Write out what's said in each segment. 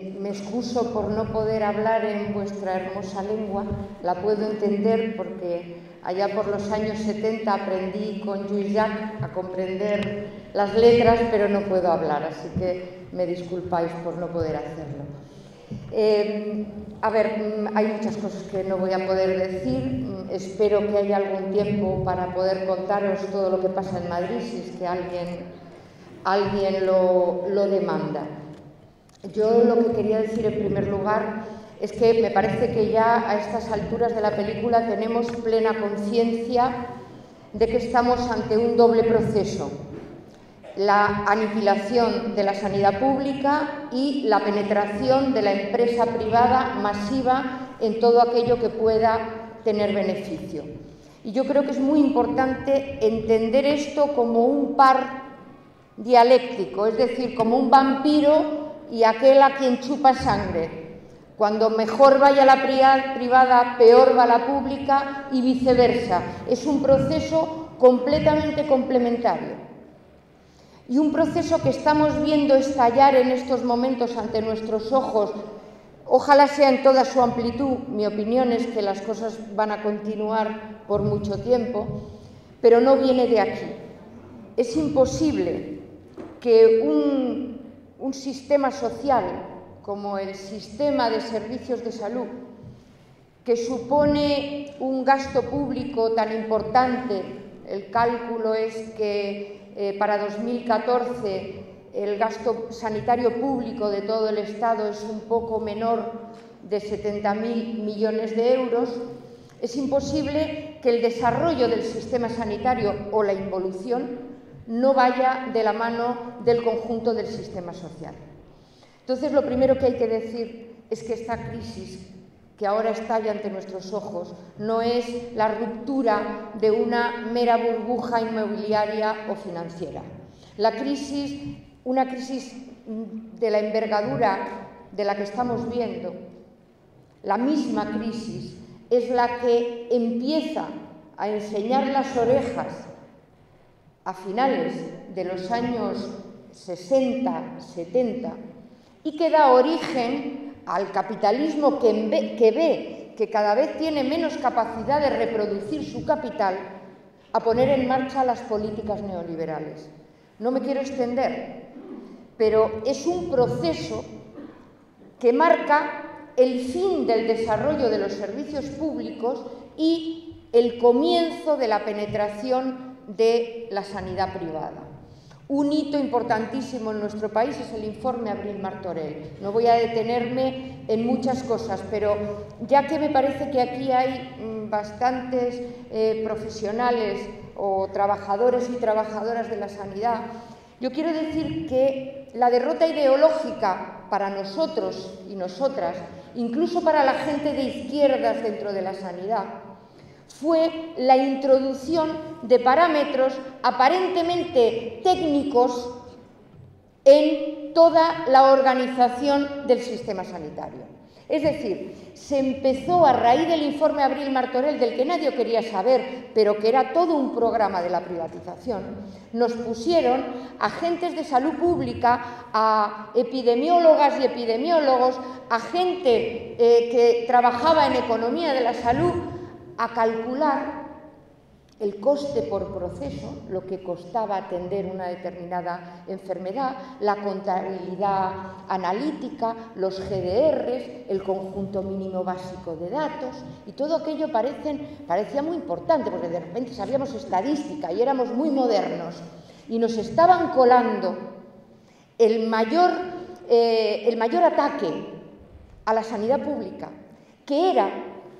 Me excuso por no poder hablar en vuestra hermosa lengua, la puedo entender porque allá por los años 70 aprendí con Lluís Llach a comprender las letras, pero no puedo hablar, así que me disculpáis por no poder hacerlo. Hay muchas cosas que no voy a poder decir, espero que haya algún tiempo para poder contaros todo lo que pasa en Madrid, si es que alguien lo demanda. Yo lo que quería decir en primer lugar es que me parece que ya a estas alturas de la película tenemos plena conciencia de que estamos ante un doble proceso: la aniquilación de la sanidad pública y la penetración de la empresa privada masiva en todo aquello que pueda tener beneficio. Y yo creo que es muy importante entender esto como un par dialéctico, es decir, como un vampiro y aquel a quien chupa sangre. Cuando mejor vaya la privada, peor va la pública y viceversa. Es un proceso completamente complementario. Y un proceso que estamos viendo estallar en estos momentos ante nuestros ojos, ojalá sea en toda su amplitud. Mi opinión es que las cosas van a continuar por mucho tiempo, pero no viene de aquí. Es imposible que un sistema social como el sistema de servicios de salud, que supone un gasto público tan importante, el cálculo es que para 2014 el gasto sanitario público de todo el Estado es un poco menor de 70.000 millones de euros, es imposible que el desarrollo del sistema sanitario o la involución no vaya de la mano del conjunto del sistema social. Entonces, lo primero que hay que decir es que esta crisis que ahora estalla ante nuestros ojos no es la ruptura de una mera burbuja inmobiliaria o financiera. La crisis, una crisis de la envergadura de la que estamos viendo, la misma crisis, es la que empieza a enseñar las orejas a finales de los años 60, 70, y que da origen al capitalismo que ve que cada vez tiene menos capacidad de reproducir su capital, a poner en marcha las políticas neoliberales. No me quiero extender, pero es un proceso que marca el fin del desarrollo de los servicios públicos y el comienzo de la penetración de la sanidad privada. Un hito importantísimo en nuestro país es el informe Abril-Martorell. No voy a detenerme en muchas cosas, pero ya que me parece que aquí hay bastantes profesionales o trabajadores y trabajadoras de la sanidad, yo quiero decir que la derrota ideológica para nosotros y nosotras, incluso para la gente de izquierdas dentro de la sanidad, fue la introducción de parámetros aparentemente técnicos en toda la organización del sistema sanitario. Es decir, se empezó a raíz del informe Abril-Martorell, del que nadie quería saber, pero que era todo un programa de la privatización, nos pusieron agentes de salud pública, a epidemiólogas y epidemiólogos, a gente que trabajaba en economía de la salud, a calcular el coste por proceso, lo que costaba atender una determinada enfermedad, la contabilidad analítica, los GDRs, el conjunto mínimo básico de datos, y todo aquello parecía muy importante, porque de repente sabíamos estadística y éramos muy modernos, y nos estaban colando el mayor ataque a la sanidad pública, que era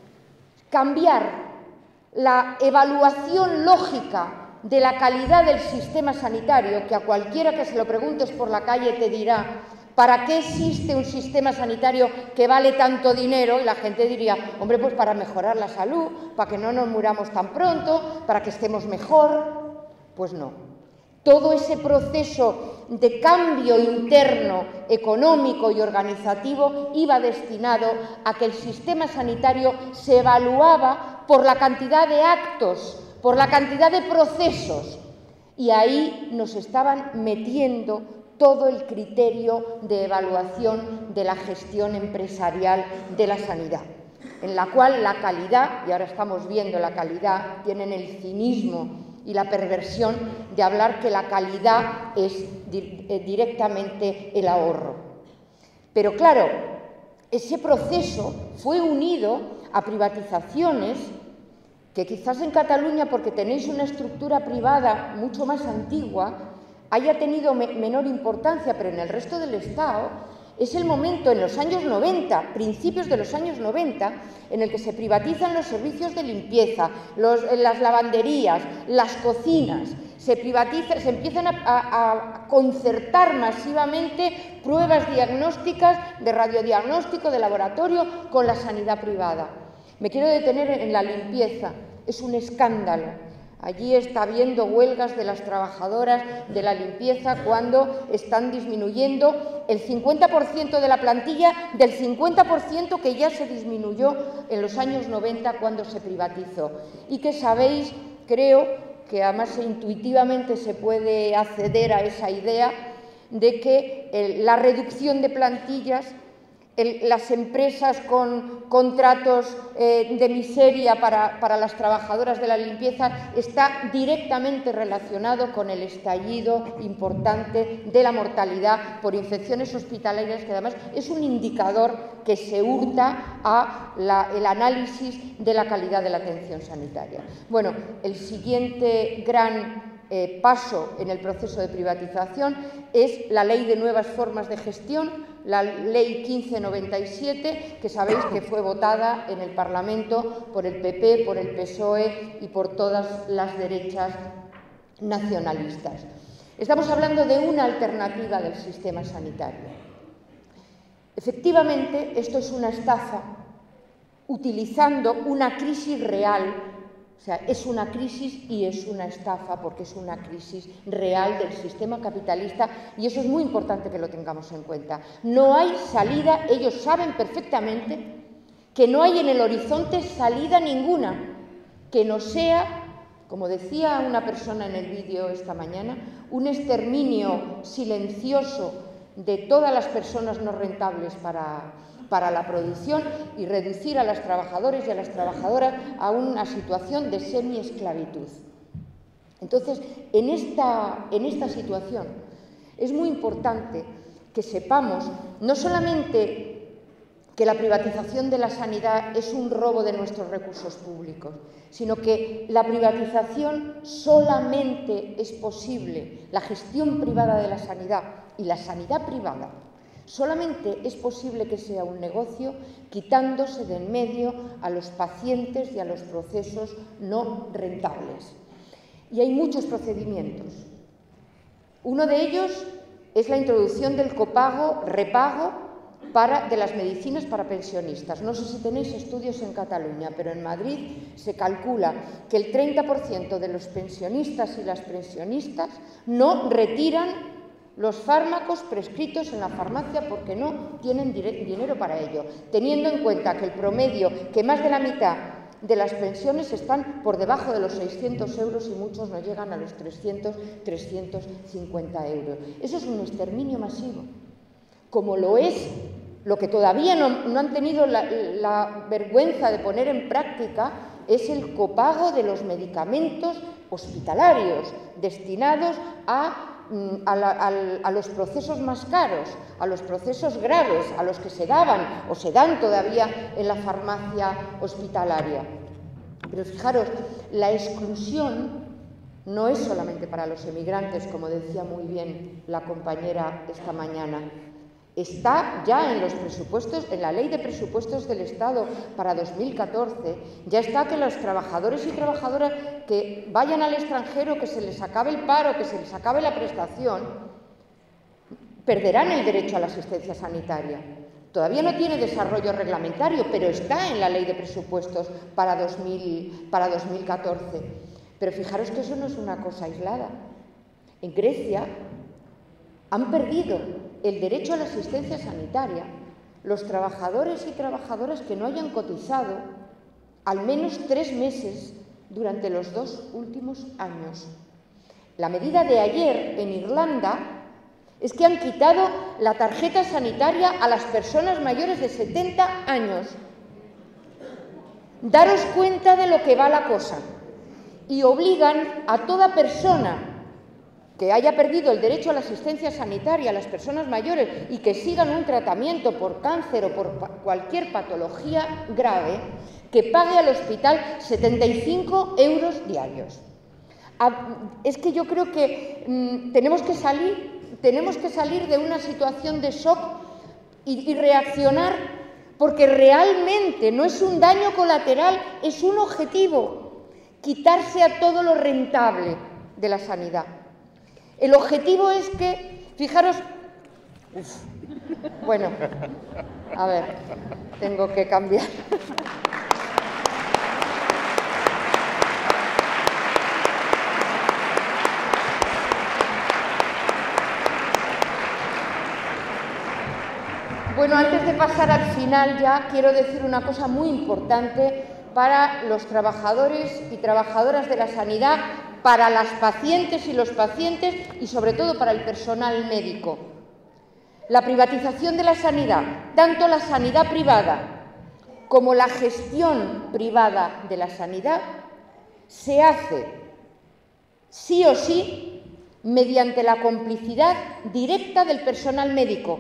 cambiar la evaluación lógica de la calidad del sistema sanitario, que a cualquiera que se lo preguntes por la calle te dirá ¿para qué existe un sistema sanitario que vale tanto dinero? Y la gente diría, hombre, pues para mejorar la salud, para que no nos muramos tan pronto, para que estemos mejor. Pues no. Todo ese proceso de cambio interno, económico y organizativo iba destinado a que el sistema sanitario se evaluaba por la cantidad de actos, por la cantidad de procesos. Y ahí nos estaban metiendo todo el criterio de evaluación de la gestión empresarial de la sanidad, en la cual la calidad, y ahora estamos viendo la calidad, tienen el cinismo y la perversión de hablar que la calidad es directamente el ahorro. Pero claro, ese proceso fue unido a privatizaciones que quizás en Cataluña, porque tenéis una estructura privada mucho más antigua, haya tenido menor importancia, pero en el resto del Estado es el momento, en los años 90, principios de los años 90, en el que se privatizan los servicios de limpieza, las lavanderías, las cocinas, se empiezan a concertar masivamente pruebas diagnósticas, de radiodiagnóstico, de laboratorio, con la sanidad privada. Me quiero detener en la limpieza. Es un escándalo. Allí está habiendo huelgas de las trabajadoras de la limpieza cuando están disminuyendo el 50% de la plantilla del 50% que ya se disminuyó en los años 90 cuando se privatizó. Y que sabéis, creo que además intuitivamente se puede acceder a esa idea de que la reducción de plantillas, las empresas con contratos de miseria para las trabajadoras de la limpieza está directamente relacionado con el estallido importante de la mortalidad por infecciones hospitalarias, que además es un indicador que se hurta al análisis de la calidad de la atención sanitaria. Bueno, el siguiente gran paso en el proceso de privatización es la Ley de Nuevas Formas de Gestión, la Ley 1597, que sabéis que fue votada en el Parlamento por el PP, por el PSOE y por todas las derechas nacionalistas. Estamos hablando de una alternativa del sistema sanitario. Efectivamente, esto es una estafa utilizando una crisis real. O sea, es una crisis y es una estafa porque es una crisis real del sistema capitalista y eso es muy importante que lo tengamos en cuenta. No hay salida, ellos saben perfectamente que no hay en el horizonte salida ninguna que no sea, como decía una persona en el vídeo esta mañana, un exterminio silencioso de todas las personas no rentables para la producción y reducir a los trabajadores y a las trabajadoras a una situación de semi-esclavitud. Entonces, en esta situación es muy importante que sepamos no solamente que la privatización de la sanidad es un robo de nuestros recursos públicos, sino que la privatización solamente es posible, la gestión privada de la sanidad y la sanidad privada, solamente es posible que sea un negocio quitándose de en medio a los pacientes y a los procesos no rentables. Y hay muchos procedimientos. Uno de ellos es la introducción del copago-repago de las medicinas para pensionistas. No sé si tenéis estudios en Cataluña, pero en Madrid se calcula que el 30% de los pensionistas y las pensionistas no retiran los fármacos prescritos en la farmacia porque no tienen dinero para ello, teniendo en cuenta que el promedio, que más de la mitad de las pensiones están por debajo de los 600 euros y muchos no llegan a los 300, 350 euros. Eso es un exterminio masivo, como lo es lo que todavía no han tenido la vergüenza de poner en práctica, es el copago de los medicamentos hospitalarios destinados a los procesos más caros, a los procesos graves, a los que se daban o se dan todavía en la farmacia hospitalaria. Pero fijaros, la exclusión no es solamente para los emigrantes, como decía muy bien la compañera esta mañana. Está ya en los presupuestos, en la Ley de Presupuestos del Estado para 2014, ya está que los trabajadores y trabajadoras que vayan al extranjero, que se les acabe el paro, que se les acabe la prestación, perderán el derecho a la asistencia sanitaria. Todavía no tiene desarrollo reglamentario, pero está en la Ley de Presupuestos para 2014. Pero fijaros que eso no es una cosa aislada. En Grecia han perdido el derecho a la asistencia sanitaria los trabajadores y trabajadoras que no hayan cotizado al menos 3 meses durante los 2 últimos años. La medida de ayer en Irlanda Es que han quitado la tarjeta sanitaria a las personas mayores de 70 años. Daros cuenta de lo que va la cosa. Y obligan a toda persona que haya perdido el derecho a la asistencia sanitaria, a las personas mayores, y que sigan un tratamiento por cáncer o por cualquier patología grave, que pague al hospital 75 euros diarios. Es que yo creo que tenemos que salir de una situación de shock y reaccionar, porque realmente no es un daño colateral, es un objetivo, quitarse a todo lo rentable de la sanidad. El objetivo es que, fijaros, bueno, a ver, tengo que cambiar. Bueno, antes de pasar al final ya quiero decir una cosa muy importante para los trabajadores y trabajadoras de la sanidad, para las pacientes y los pacientes y sobre todo para el personal médico. La privatización de la sanidad, tanto la sanidad privada como la gestión privada de la sanidad, se hace sí o sí mediante la complicidad directa del personal médico.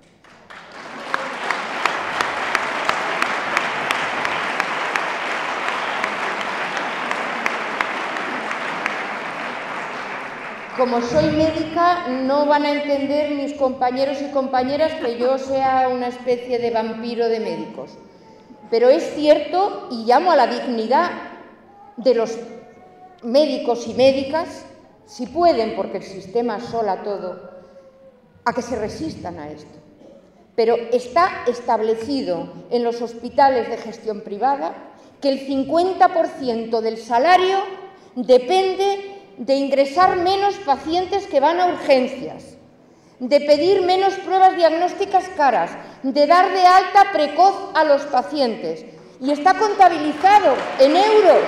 Como soy médica, no van a entender mis compañeros y compañeras que yo sea una especie de vampiro de médicos. Pero es cierto, y llamo a la dignidad de los médicos y médicas, si pueden, porque el sistema asola todo, a que se resistan a esto. Pero está establecido en los hospitales de gestión privada que el 50% del salario depende de ingresar menos pacientes que van a urgencias, de pedir menos pruebas diagnósticas caras, de dar de alta precoz a los pacientes. Y está contabilizado en euros.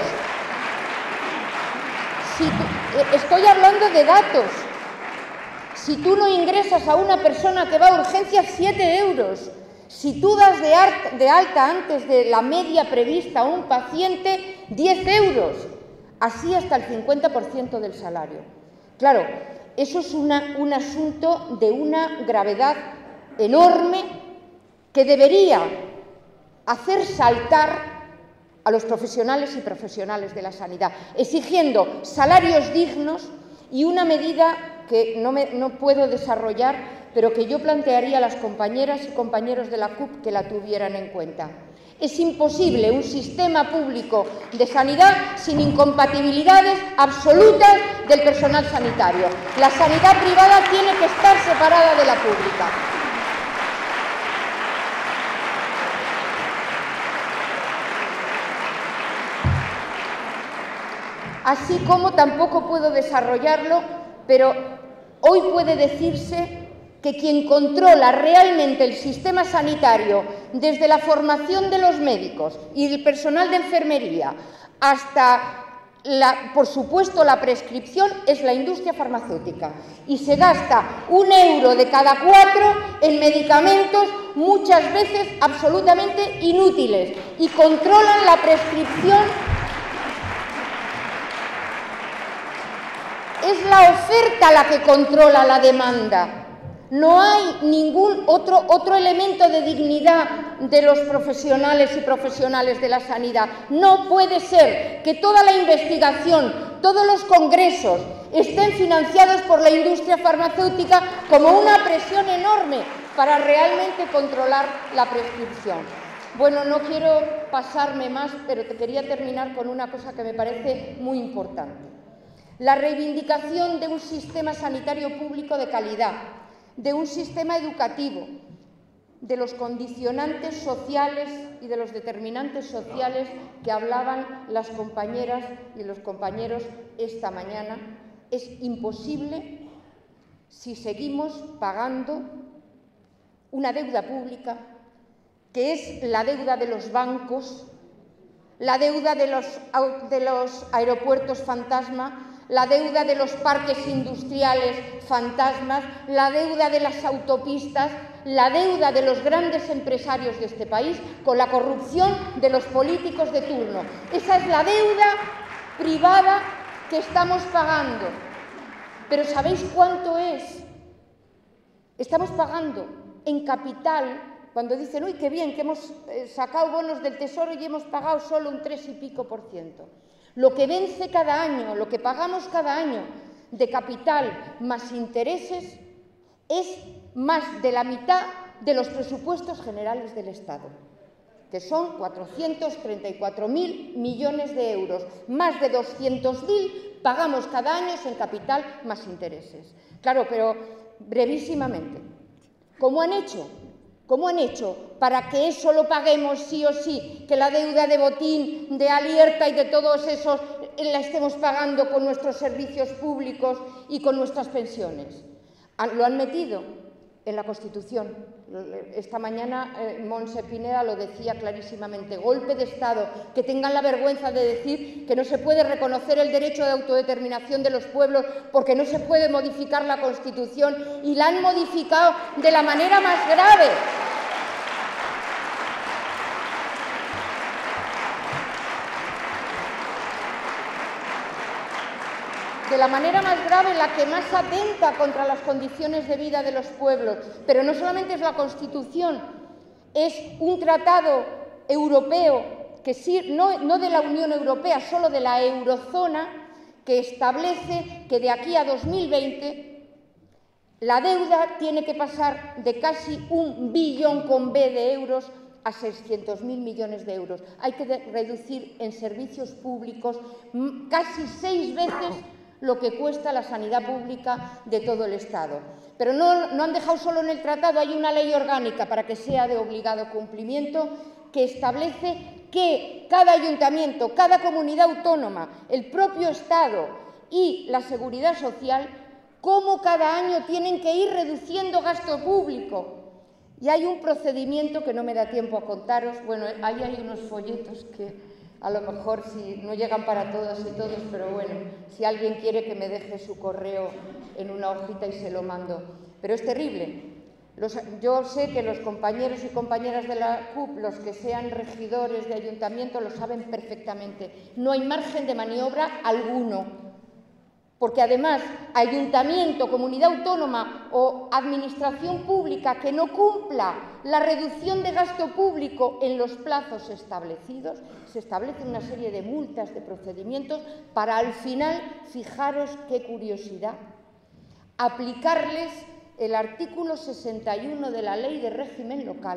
Estoy hablando de datos. Si tú no ingresas a una persona que va a urgencias, 7 euros. Si tú das de alta antes de la media prevista a un paciente, 10 euros. Así hasta el 50% del salario. Claro, eso es un asunto de una gravedad enorme que debería hacer saltar a los profesionales y profesionales de la sanidad, exigiendo salarios dignos y una medida que no puedo desarrollar, pero que yo plantearía a las compañeras y compañeros de la CUP que la tuvieran en cuenta. Es imposible un sistema público de sanidad sin incompatibilidades absolutas del personal sanitario. La sanidad privada tiene que estar separada de la pública. Así como tampoco puedo desarrollarlo, pero hoy puede decirse que quien controla realmente el sistema sanitario, desde la formación de los médicos y del personal de enfermería hasta, por supuesto, la prescripción, es la industria farmacéutica. Y se gasta 1 euro de cada 4 en medicamentos, muchas veces absolutamente inútiles, y controlan la prescripción. Es la oferta la que controla la demanda. No hay ningún otro elemento de dignidad de los profesionales y profesionales de la sanidad. No puede ser que toda la investigación, todos los congresos estén financiados por la industria farmacéutica como una presión enorme para realmente controlar la prescripción. Bueno, no quiero pasarme más, pero te quería terminar con una cosa que me parece muy importante. La reivindicación de un sistema sanitario público de calidad, de un sistema educativo, de los condicionantes sociales y de los determinantes sociales que hablaban las compañeras y los compañeros esta mañana, es imposible si seguimos pagando una deuda pública que es la deuda de los bancos, la deuda de los aeropuertos fantasma, la deuda de los parques industriales fantasmas, la deuda de las autopistas, la deuda de los grandes empresarios de este país con la corrupción de los políticos de turno. Esa es la deuda privada que estamos pagando. Pero ¿sabéis cuánto es? Estamos pagando en capital, cuando dicen, uy, qué bien, que hemos sacado bonos del Tesoro y hemos pagado solo un 3 y pico %. Lo que vence cada año, lo que pagamos cada año de capital más intereses es más de la mitad de los presupuestos generales del Estado, que son 434.000 millones de euros. Más de 200.000 pagamos cada año en capital más intereses. Claro, pero brevísimamente, ¿cómo han hecho? ¿Cómo han hecho para que eso lo paguemos sí o sí? Que la deuda de Botín, de Alierta y de todos esos la estemos pagando con nuestros servicios públicos y con nuestras pensiones. Lo han metido en la Constitución. Esta mañana Montse Pineda lo decía clarísimamente, golpe de Estado, que tengan la vergüenza de decir que no se puede reconocer el derecho de autodeterminación de los pueblos porque no se puede modificar la Constitución, y la han modificado de la manera más grave. De la manera más grave, la que más atenta contra las condiciones de vida de los pueblos. Pero no solamente es la Constitución, es un tratado europeo, que sí, no de la Unión Europea, solo de la eurozona, que establece que de aquí a 2020 la deuda tiene que pasar de casi 1 billón con B de euros a 600.000 millones de euros. Hay que reducir en servicios públicos casi 6 veces lo que cuesta la sanidad pública de todo el Estado. Pero no han dejado solo en el tratado, hay una ley orgánica para que sea de obligado cumplimiento que establece que cada ayuntamiento, cada comunidad autónoma, el propio Estado y la Seguridad Social, cómo cada año tienen que ir reduciendo gasto público. Y hay un procedimiento que no me da tiempo a contaros. Bueno, ahí hay unos folletos que a lo mejor si no llegan para todas y todos, pero bueno, si alguien quiere que me deje su correo en una hojita y se lo mando. Pero es terrible. Yo sé que los compañeros y compañeras de la CUP, los que sean regidores de ayuntamiento, lo saben perfectamente. No hay margen de maniobra alguno. Porque además, ayuntamiento, comunidad autónoma o administración pública que no cumpla la reducción de gasto público en los plazos establecidos, se establece una serie de multas, de procedimientos, para al final, fijaros qué curiosidad, aplicarles el artículo 61 de la Ley de Régimen Local,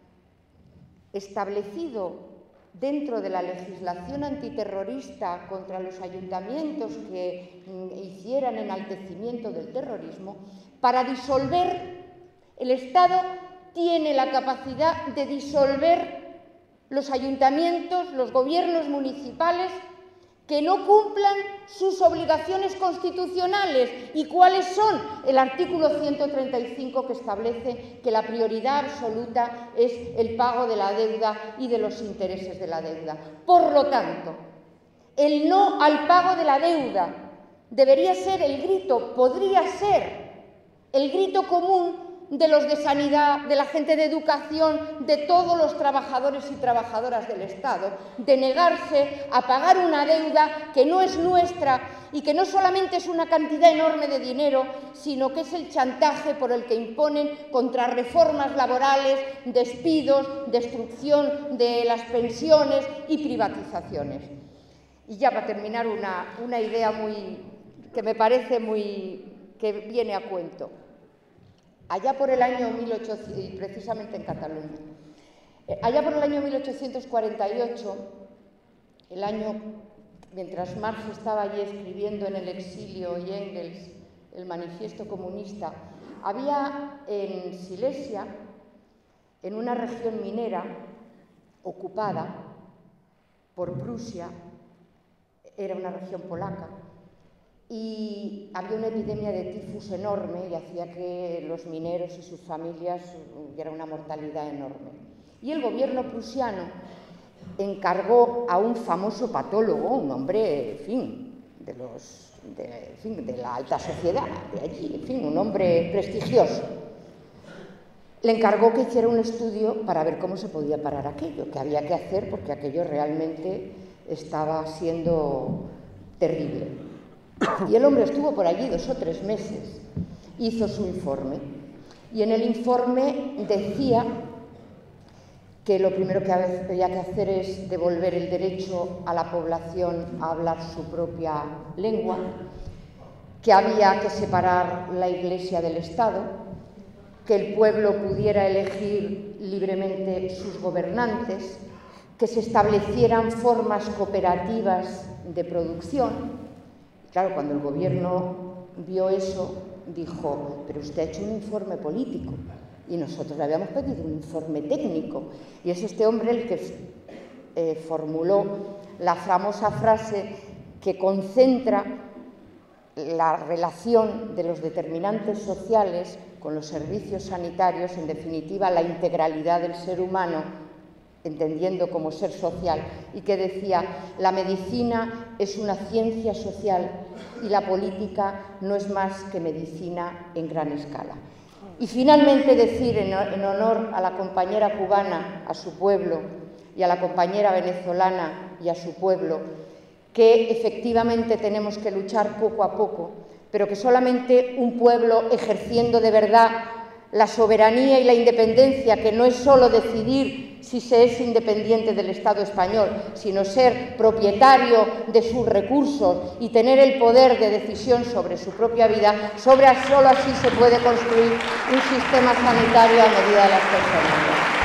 establecido dentro de la legislación antiterrorista contra los ayuntamientos que hicieran enaltecimiento del terrorismo, para disolver. El Estado tiene la capacidad de disolver los ayuntamientos, los gobiernos municipales que no cumplan sus obligaciones constitucionales. ¿Y cuáles son? El artículo 135, que establece que la prioridad absoluta es el pago de la deuda y de los intereses de la deuda. Por lo tanto, el no al pago de la deuda debería ser el grito, podría ser el grito común de los de sanidad, de la gente de educación, de todos los trabajadores y trabajadoras del Estado, de negarse a pagar una deuda que no es nuestra y que no solamente es una cantidad enorme de dinero, sino que es el chantaje por el que imponen contrarreformas laborales, despidos, destrucción de las pensiones y privatizaciones. Y ya para terminar, una idea que me parece que viene a cuento. Allá por el año 1800, y precisamente en Cataluña, allá por el año 1848, el año mientras Marx estaba allí escribiendo en el exilio y Engels el manifiesto comunista, había en Silesia, en una región minera ocupada por Prusia, era una región polaca, y había una epidemia de tifus enorme y hacía que los mineros y sus familias hubiera una mortalidad enorme. Y el gobierno prusiano encargó a un famoso patólogo, un hombre, en fin, de los de la alta sociedad de allí, en fin, un hombre prestigioso. Le encargó que hiciera un estudio para ver cómo se podía parar aquello, que había que hacer porque aquello realmente estaba siendo terrible. Y el hombre estuvo por allí 2 o 3 meses, hizo su informe, y en el informe decía que lo primero que había que hacer es devolver el derecho a la población a hablar su propia lengua, que había que separar la Iglesia del Estado, que el pueblo pudiera elegir libremente sus gobernantes, que se establecieran formas cooperativas de producción. Claro, cuando el gobierno vio eso, dijo, pero usted ha hecho un informe político y nosotros le habíamos pedido un informe técnico. Y es este hombre el que formuló la famosa frase que concentra la relación de los determinantes sociales con los servicios sanitarios, en definitiva la integralidad del ser humano, entendiendo como ser social, y que decía, la medicina es una ciencia social y la política no es más que medicina en gran escala. Y finalmente decir, en honor a la compañera cubana, a su pueblo, y a la compañera venezolana y a su pueblo, que efectivamente tenemos que luchar poco a poco, pero que solamente un pueblo ejerciendo de verdad la soberanía y la independencia, que no es solo decidir si se es independiente del Estado español, sino ser propietario de sus recursos y tener el poder de decisión sobre su propia vida, solo así se puede construir un sistema sanitario a medida de las personas.